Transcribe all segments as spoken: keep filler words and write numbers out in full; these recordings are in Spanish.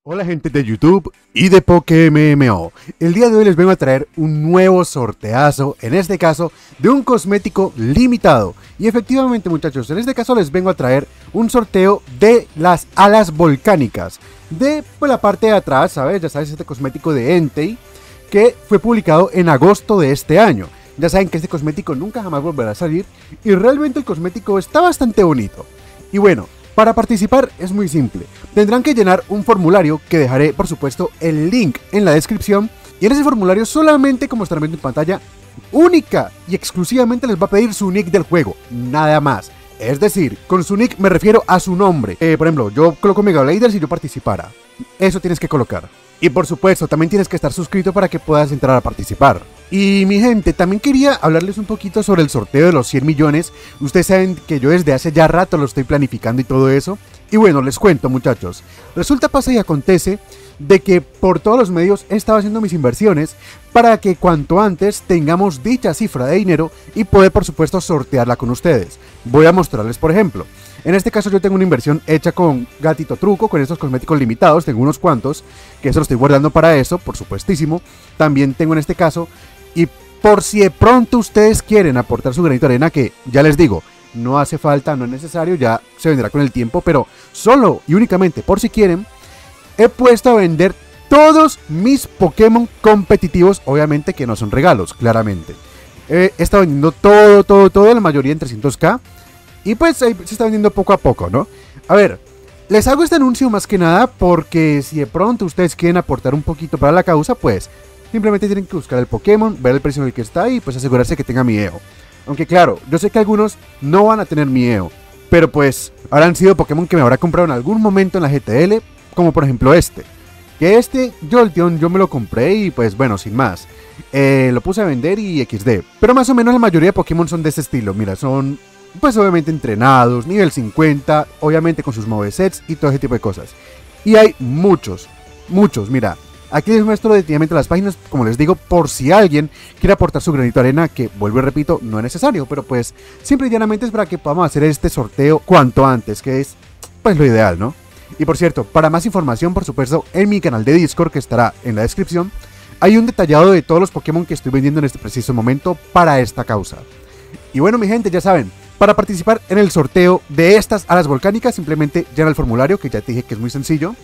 Hola gente de YouTube y de PokeMMO. El día de hoy les vengo a traer un nuevo sorteazo, en este caso de un cosmético limitado. Y efectivamente muchachos, en este caso les vengo a traer un sorteo de las alas volcánicas. De pues, la parte de atrás, ¿sabes? Ya sabes, este cosmético de Entei que fue publicado en agosto de este año. Ya saben que este cosmético nunca jamás volverá a salir y realmente el cosmético está bastante bonito. Y bueno, para participar es muy simple, tendrán que llenar un formulario que dejaré por supuesto el link en la descripción y en ese formulario solamente, como estarán viendo en pantalla, única y exclusivamente les va a pedir su nick del juego, nada más. Es decir, con su nick me refiero a su nombre. Eh, por ejemplo, yo coloco Mega Blader si yo participara, eso tienes que colocar. Y por supuesto, también tienes que estar suscrito para que puedas entrar a participar. Y mi gente, también quería hablarles un poquito sobre el sorteo de los cien millones. Ustedes saben que yo desde hace ya rato lo estoy planificando y todo eso. Y bueno, les cuento muchachos. Resulta, pasa y acontece de que por todos los medios he estado haciendo mis inversiones para que cuanto antes tengamos dicha cifra de dinero y poder por supuesto sortearla con ustedes. Voy a mostrarles por ejemplo. En este caso yo tengo una inversión hecha con Gatito Truco, con estos cosméticos limitados, tengo unos cuantos, que eso lo estoy guardando para eso, por supuestísimo. También tengo en este caso, y por si de pronto ustedes quieren aportar su granito de arena, que ya les digo, no hace falta, no es necesario, ya se vendrá con el tiempo, pero solo y únicamente por si quieren, he puesto a vender todos mis Pokémon competitivos, obviamente que no son regalos, claramente. He estado vendiendo todo, todo, todo, la mayoría en trescientos K. Y pues ahí se está vendiendo poco a poco, ¿no? A ver, les hago este anuncio más que nada porque si de pronto ustedes quieren aportar un poquito para la causa, pues simplemente tienen que buscar el Pokémon, ver el precio en el que está y pues asegurarse que tenga mi E O. Aunque claro, yo sé que algunos no van a tener mi E O, pero pues habrán sido Pokémon que me habrá comprado en algún momento en la G T L, como por ejemplo este. Que este, Jolteon, yo me lo compré y pues bueno, sin más. Eh, lo puse a vender y equis de. Pero más o menos la mayoría de Pokémon son de este estilo, mira, son pues obviamente entrenados, nivel cincuenta, obviamente con sus movesets y todo ese tipo de cosas. Y hay muchos, muchos, mira. Aquí les muestro detenidamente las páginas, como les digo, por si alguien quiere aportar su granito de arena, que vuelvo y repito, no es necesario, pero pues simple y llanamente es para que podamos hacer este sorteo cuanto antes, que es pues lo ideal, ¿no? Y por cierto, para más información, por supuesto, en mi canal de Discord, que estará en la descripción, hay un detallado de todos los Pokémon que estoy vendiendo en este preciso momento para esta causa. Y bueno, mi gente, ya saben, para participar en el sorteo de estas alas volcánicas, simplemente llena el formulario, que ya te dije que es muy sencillo,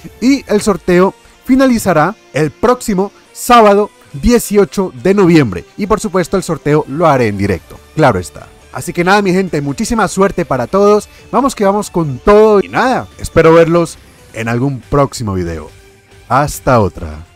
y el sorteo finalizará el próximo sábado dieciocho de noviembre. Y por supuesto el sorteo lo haré en directo, claro está. Así que nada mi gente, muchísima suerte para todos. Vamos que vamos con todo y nada, espero verlos en algún próximo video. Hasta otra.